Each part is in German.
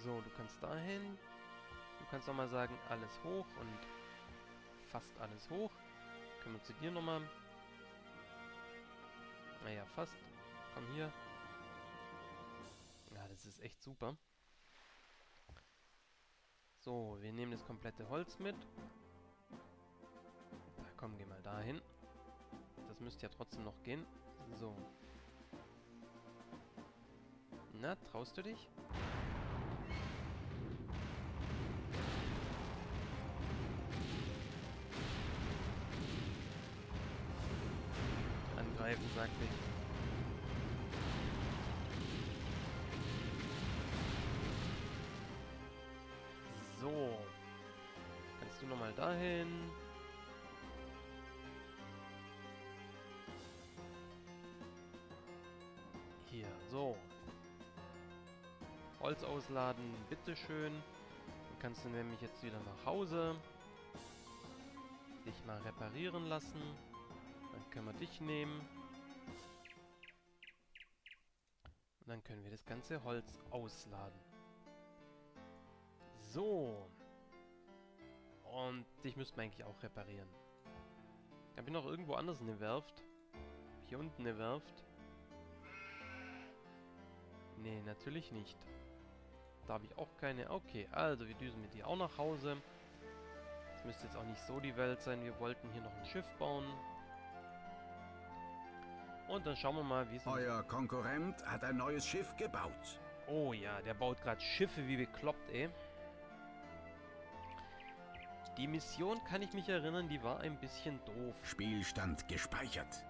So, du kannst dahin. Du kannst nochmal sagen, alles hoch und fast alles hoch. Können wir zu dir nochmal. Naja, fast. Komm hier. Ja, das ist echt super. So, wir nehmen das komplette Holz mit. Da, komm, geh mal dahin. Das müsste ja trotzdem noch gehen. So. Na, traust du dich? Angreifen, sagte ich. So. Kannst du nochmal dahin? Hier, so. Holz ausladen, bitteschön. Dann kannst du nämlich jetzt wieder nach Hause. Dich mal reparieren lassen. Dann können wir dich nehmen. Und dann können wir das ganze Holz ausladen. So. Und dich müssten wir eigentlich auch reparieren. Habe ich noch irgendwo anders eine Werft? Hier unten eine Werft? Nee, natürlich nicht. Da habe ich auch keine. Okay, also wir düsen mit dir auch nach Hause. Das müsste jetzt auch nicht so die Welt sein. Wir wollten hier noch ein Schiff bauen. Und dann schauen wir mal, wie es... Euer Konkurrent hat ein neues Schiff gebaut. Oh ja, der baut gerade Schiffe wie bekloppt, ey. Die Mission, kann ich mich erinnern, die war ein bisschen doof. Spielstand gespeichert.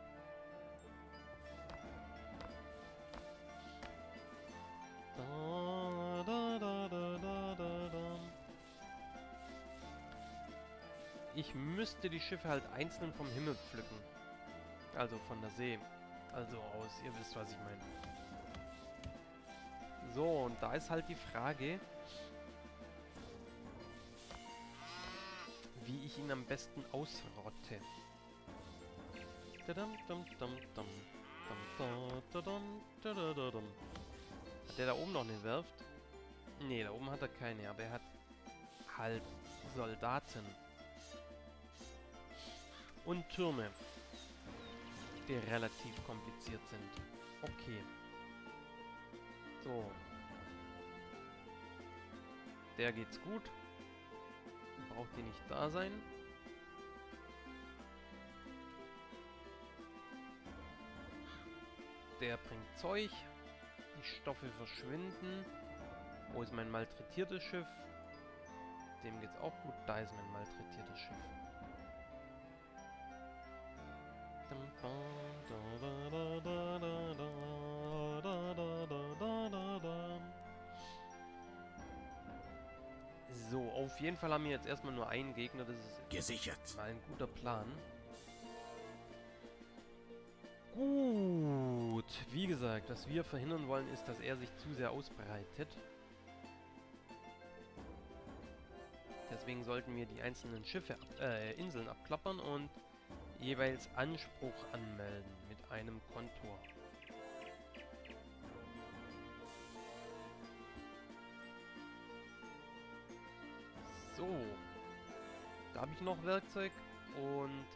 Da, da, da, da, da, da, da. Ich müsste die Schiffe halt einzeln vom Himmel pflücken. Also von der See. Also aus, ihr wisst, was ich meine. So, und da ist halt die Frage, wie ich ihn am besten ausrotte. Dadam, dam, dam, dam. Dam, da, dadam, da, da, da, dam. Hat der da oben noch eine Werft? Nee, da oben hat er keine, aber er hat halt Soldaten. Und Türme, die relativ kompliziert sind. Okay. So. Der geht's gut. Braucht die nicht da sein. Der bringt Zeug. Die Stoffe verschwinden. Wo ist mein malträtiertes Schiff? Dem geht's auch gut. Da ist mein malträtiertes Schiff. So, auf jeden Fall haben wir jetzt erstmal nur einen Gegner. Das ist Gesichert. mal ein guter Plan. Gut, wie gesagt, was wir verhindern wollen, ist, dass er sich zu sehr ausbreitet. Deswegen sollten wir die einzelnen Schiffe, Inseln abklappern und jeweils Anspruch anmelden mit einem Kontor. So. Da habe ich noch Werkzeug und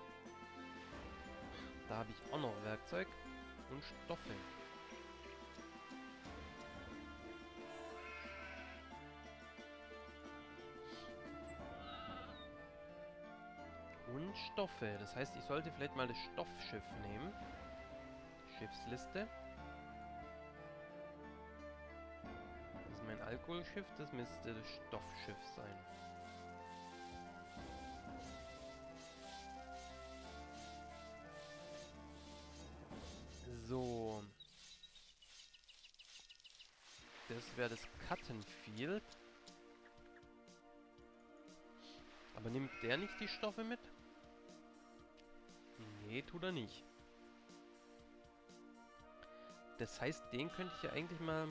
da habe ich auch noch Werkzeug und Stoffe. Und Stoffe. Das heißt, ich sollte vielleicht mal das Stoffschiff nehmen. Schiffsliste. Das ist mein Alkoholschiff. Das müsste das Stoffschiff sein. So. Das wäre das Cuttenfield. Aber nimmt der nicht die Stoffe mit? Nee, tut er nicht. Das heißt, den könnte ich ja eigentlich mal...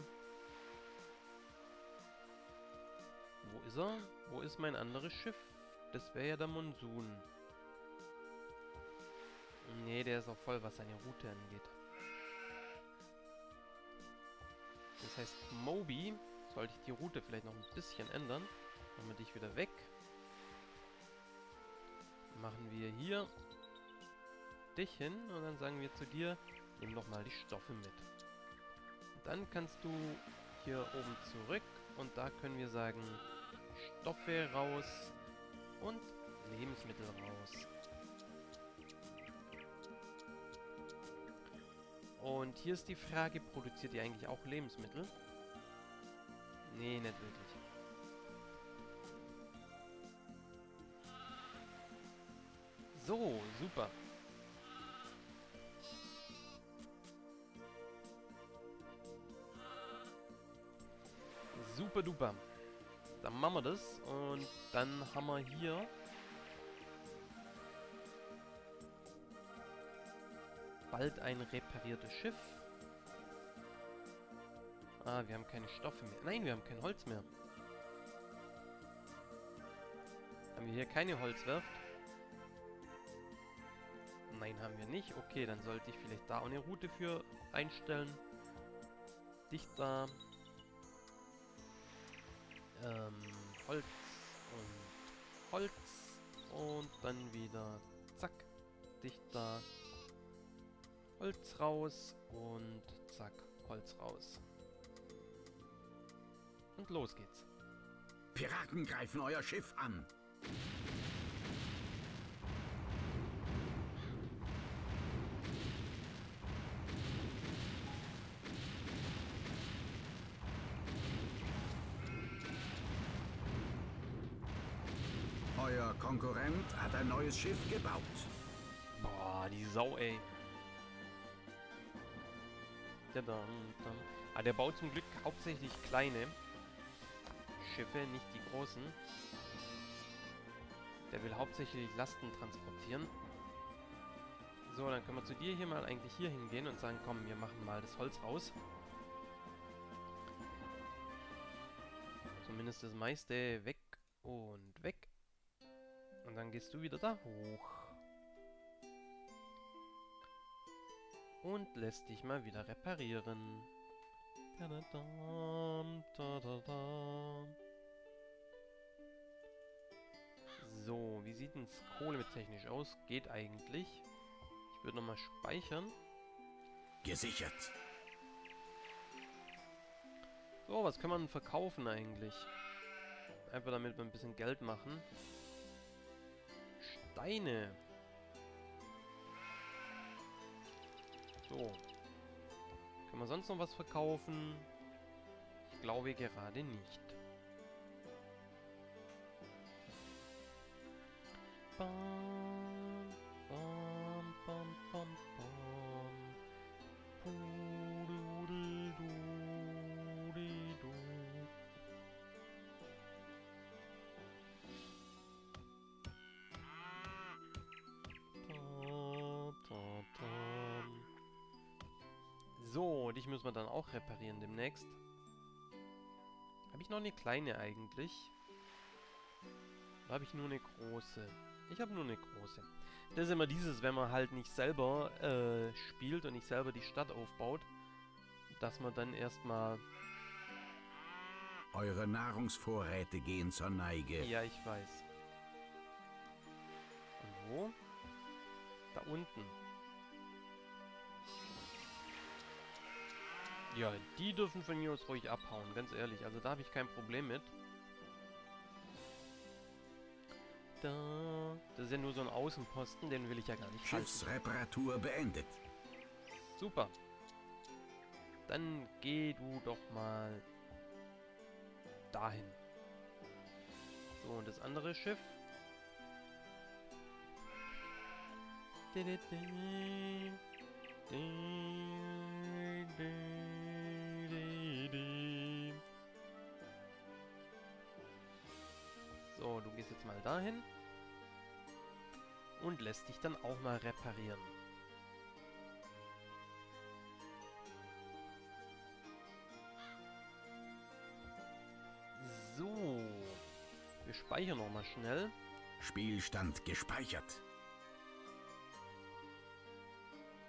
Wo ist er? Wo ist mein anderes Schiff? Das wäre ja der Monsun. Nee, der ist auch voll, was seine Route angeht. Das heißt, Moby sollte ich die Route vielleicht noch ein bisschen ändern. Machen wir dich wieder weg. Machen wir hier dich hin und dann sagen wir zu dir, nimm doch mal die Stoffe mit. Und dann kannst du hier oben zurück und da können wir sagen, Stoffe raus und Lebensmittel raus. Und hier ist die Frage, produziert ihr eigentlich auch Lebensmittel? Nee, nicht wirklich. So, super. Super duper. Dann machen wir das und dann haben wir hier bald ein repariertes Schiff. Ah, wir haben keine Stoffe mehr. Nein, wir haben kein Holz mehr. Haben wir hier keine Holzwerft? Nein, haben wir nicht. Okay, dann sollte ich vielleicht da auch eine Route für einstellen. Dich da. Holz und Holz. Und dann wieder zack. Dich da. Holz raus und zack, Holz raus. Und los geht's. Piraten greifen euer Schiff an. Euer Konkurrent hat ein neues Schiff gebaut. Boah, die Sau, ey. Ah, der baut zum Glück hauptsächlich kleine Schiffe, nicht die großen. Der will hauptsächlich Lasten transportieren. So, dann können wir zu dir hier mal eigentlich hier hingehen und sagen, komm, wir machen mal das Holz raus. Zumindest das meiste weg und weg. Und dann gehst du wieder da hoch. Und lässt dich mal wieder reparieren. Tadadam, tadadam. So, wie sieht denn das kohlemetechnisch aus? Geht eigentlich. Ich würde nochmal speichern. Gesichert. So, was kann man verkaufen eigentlich? Einfach damit wir ein bisschen Geld machen. Steine. So. Können wir sonst noch was verkaufen? Ich glaube gerade nicht. Bam, bam, bam, bam, bam. Pududeldudidu. So, dich müssen wir dann auch reparieren demnächst. Habe ich noch eine kleine eigentlich? Oder habe ich nur eine große? Ich habe nur eine große. Das ist immer dieses, wenn man halt nicht selber spielt und nicht selber die Stadt aufbaut, dass man dann erstmal... Eure Nahrungsvorräte gehen zur Neige. Ja, ich weiß. Und wo? Da unten. Ja, die dürfen von mir aus ruhig abhauen, ganz ehrlich. Also da habe ich kein Problem mit. Da. Das ist ja nur so ein Außenposten, den will ich ja gar nicht halten. Schiffsreparatur beendet. Super. Dann geh du doch mal dahin. So, und das andere Schiff. So, du gehst jetzt mal dahin. Und lässt dich dann auch mal reparieren. So. Wir speichern nochmal schnell. Spielstand gespeichert.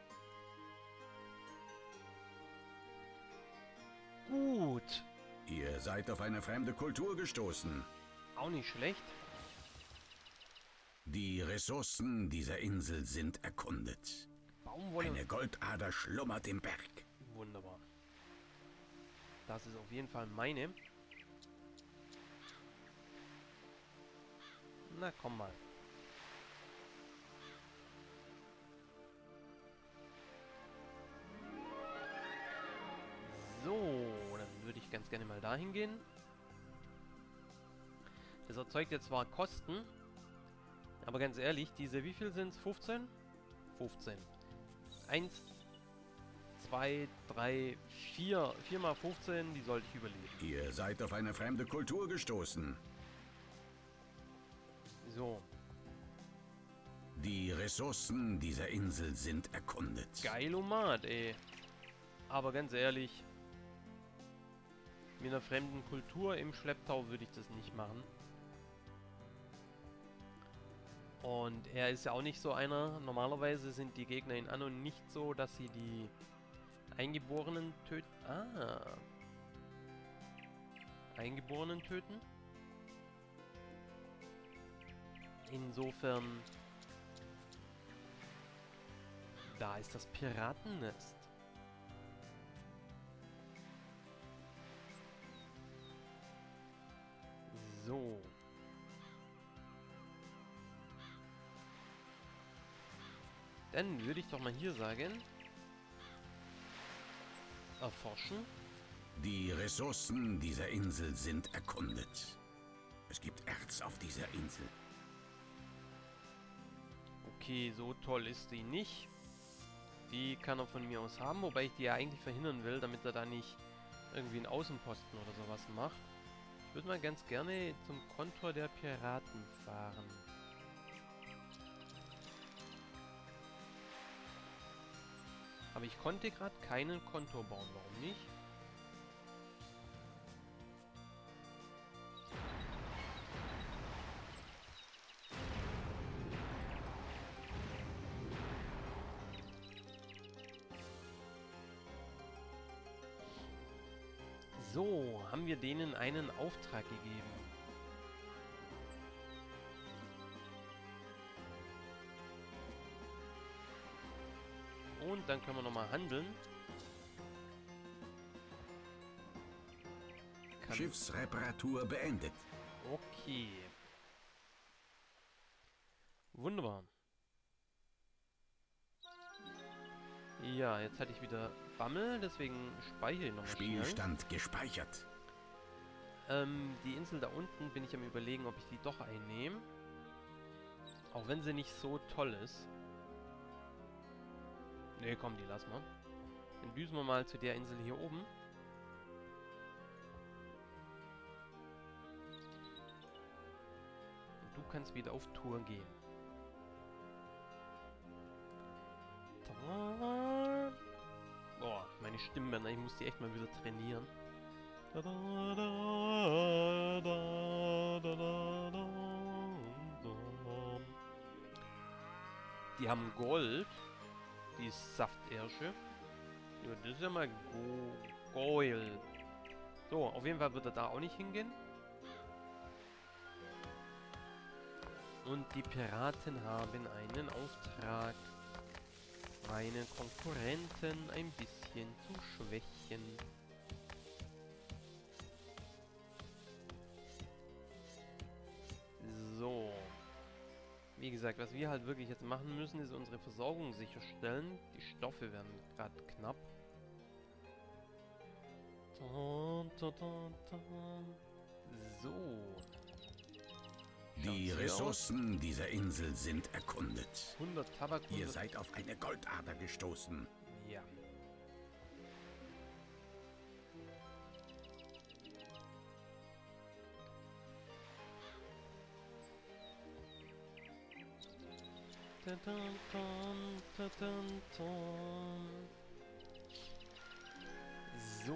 Gut. Ihr Ihr seid auf eine fremde Kultur gestoßen. Auch nicht schlecht. Die Ressourcen dieser Insel sind erkundet. Baumwolle. Eine Goldader schlummert im Berg. Wunderbar. Das ist auf jeden Fall meine. Na, komm mal. So, dann würde ich ganz gerne mal dahin gehen. Das erzeugt jetzt zwar Kosten, aber ganz ehrlich, diese, wie viel sind es? 15? 15. 1, 2, 3, 4. 4 mal 15, die sollte ich überleben. Ihr seid auf eine fremde Kultur gestoßen. So. Die Ressourcen dieser Insel sind erkundet. Geilomat, ey. Aber ganz ehrlich, mit einer fremden Kultur im Schlepptau würde ich das nicht machen. Und er ist ja auch nicht so einer. Normalerweise sind die Gegner in Anno nicht so, dass sie die Eingeborenen töten. Ah. Eingeborenen töten. Insofern... Da ist das Piratennest. So. Dann würde ich doch mal hier sagen... Erforschen. Die Ressourcen dieser Insel sind erkundet. Es gibt Erz auf dieser Insel. Okay, so toll ist die nicht. Die kann er von mir aus haben, wobei ich die ja eigentlich verhindern will, damit er da nicht irgendwie einen Außenposten oder sowas macht. Ich würde mal ganz gerne zum Kontor der Piraten fahren. Aber ich konnte gerade keinen Kontor bauen. Warum nicht? So, haben wir denen einen Auftrag gegeben. Und dann können wir nochmal handeln. Schiffsreparatur beendet. Okay. Wunderbar. Ja, jetzt hatte ich wieder Bammel, deswegen speichere ich nochmal schnell. Spielstand gespeichert. Die Insel da unten bin ich am Überlegen, ob ich die doch einnehme. Auch wenn sie nicht so toll ist. Ne, komm, die lassen wir. Dann düsen wir mal zu der Insel hier oben. Und du kannst wieder auf Tour gehen. Boah, meine Stimmbänder, ich muss die echt mal wieder trainieren. Die haben Gold. Die Saftersche. Ja, das ist ja mal Gold. So, auf jeden Fall wird er da auch nicht hingehen. Und die Piraten haben einen Auftrag, meine Konkurrenten ein bisschen zu schwächen. So. Wie gesagt, was wir halt wirklich jetzt machen müssen, ist unsere Versorgung sicherstellen. Die Stoffe werden gerade knapp. So. Die Ressourcen dieser Insel sind erkundet. 100 Tabak. Ihr seid auf eine Goldader gestoßen. Ja. So.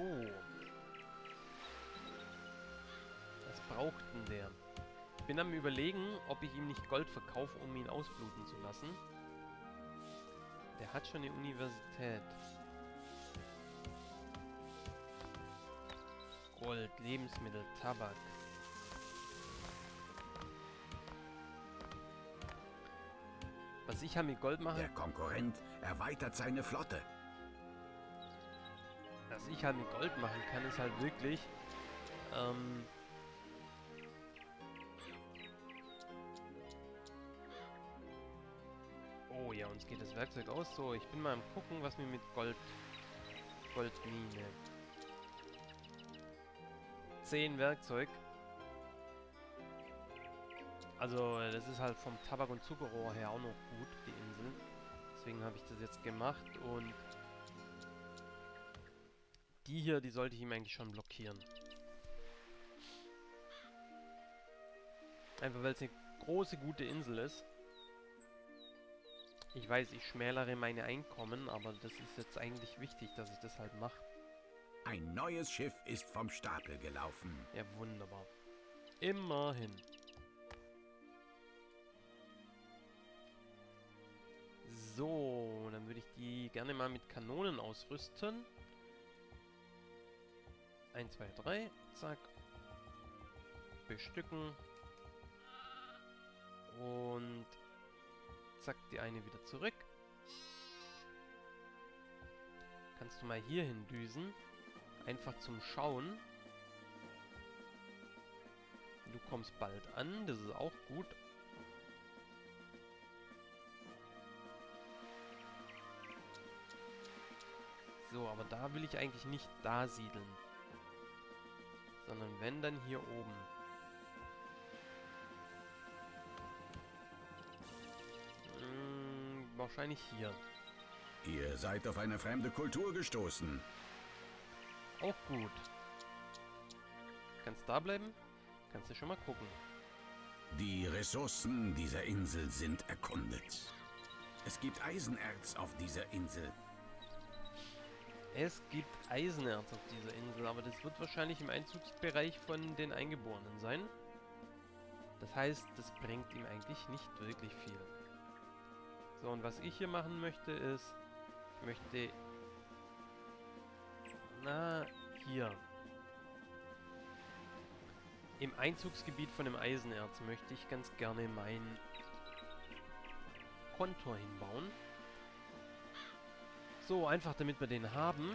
Was braucht denn der? Ich bin am Überlegen, ob ich ihm nicht Gold verkaufe, um ihn ausbluten zu lassen. Der hat schon eine Universität. Gold, Lebensmittel, Tabak. Was ich halt mit Gold mache... Der Konkurrent erweitert seine Flotte. Was ich halt mit Gold machen kann, ist halt wirklich... Oh ja, uns geht das Werkzeug aus. So, ich bin mal am gucken, was wir mit Goldmine. 10 Werkzeug. Also, das ist halt vom Tabak- und Zuckerrohr her auch noch gut, die Insel. Deswegen habe ich das jetzt gemacht und die hier, die sollte ich ihm eigentlich schon blockieren. Einfach weil es eine große, gute Insel ist. Ich weiß, ich schmälere meine Einkommen, aber das ist jetzt eigentlich wichtig, dass ich das halt mache. Ein neues Schiff ist vom Stapel gelaufen. Ja, wunderbar. Immerhin. So, dann würde ich die gerne mal mit Kanonen ausrüsten. 1, 2, 3. Zack. Bestücken. Und zack, die eine wieder zurück. Kannst du mal hier hin düsen. Einfach zum Schauen. Du kommst bald an, das ist auch gut. So, aber da will ich eigentlich nicht da siedeln. Sondern wenn, dann hier oben. Wahrscheinlich hier. Ihr seid auf eine fremde Kultur gestoßen. Auch gut. Kannst da bleiben? Kannst du schon mal gucken. Die Ressourcen dieser Insel sind erkundet. Es gibt Eisenerz auf dieser Insel. Es gibt Eisenerz auf dieser Insel, aber das wird wahrscheinlich im Einzugsbereich von den Eingeborenen sein. Das heißt, das bringt ihm eigentlich nicht wirklich viel. So, und was ich hier machen möchte ist, ich möchte... Na, hier. Im Einzugsgebiet von dem Eisenerz möchte ich ganz gerne mein Kontor hinbauen. So, einfach damit wir den haben.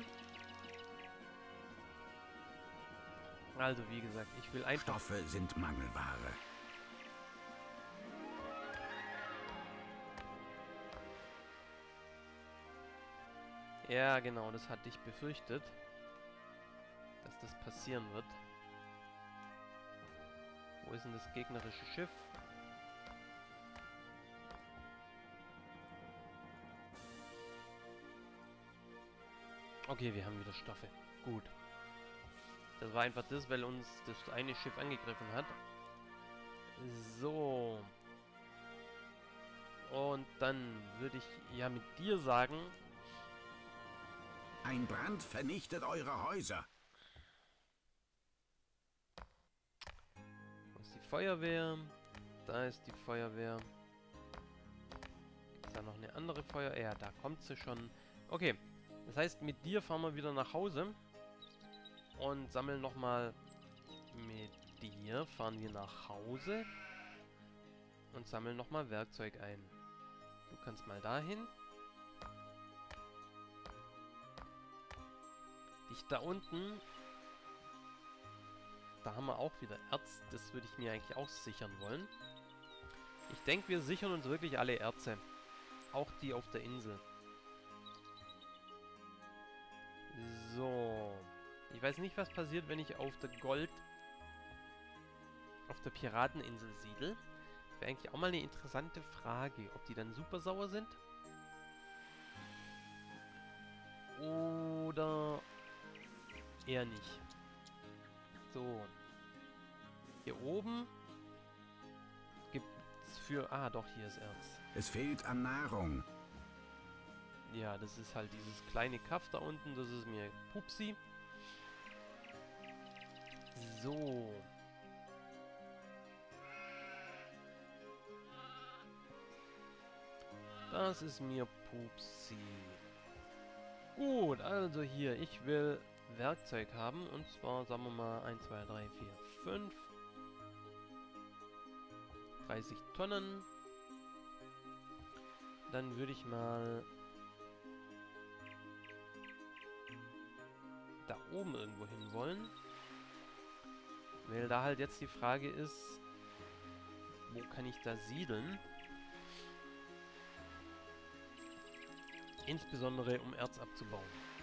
Also, wie gesagt, ich will einfach... Stoffe sind Mangelware. Ja, genau, das hatte ich befürchtet, dass das passieren wird. Wo ist denn das gegnerische Schiff? Okay, wir haben wieder Stoffe. Gut. Das war einfach das, weil uns das eine Schiff angegriffen hat. So. Und dann würde ich ja mit dir sagen... Ein Brand vernichtet eure Häuser. Wo ist die Feuerwehr? Da ist die Feuerwehr. Ist da noch eine andere Feuerwehr? Ja, da kommt sie schon. Okay, das heißt, mit dir fahren wir wieder nach Hause. Und sammeln nochmal... Mit dir fahren wir nach Hause. Und sammeln nochmal Werkzeug ein. Du kannst mal dahin. Dich da unten... Da haben wir auch wieder Erz. Das würde ich mir eigentlich auch sichern wollen. Ich denke, wir sichern uns wirklich alle Erze. Auch die auf der Insel. So. Ich weiß nicht, was passiert, wenn ich auf der auf der Pirateninsel siedel. Das wäre eigentlich auch mal eine interessante Frage. Ob die dann super sauer sind? Oder eher nicht. So. Hier oben gibt es für... Ah, doch, hier ist Erz. Es fehlt an Nahrung. Ja, das ist halt dieses kleine Kaff da unten. Das ist mir Pupsi. So. Das ist mir Pupsi. Gut, also hier. Ich will Werkzeug haben. Und zwar, sagen wir mal, 1, 2, 3, 4, 5. 30 Tonnen. Dann würde ich mal da oben irgendwo hin wollen. Weil da halt jetzt die Frage ist, wo kann ich da siedeln? Insbesondere um Erz abzubauen.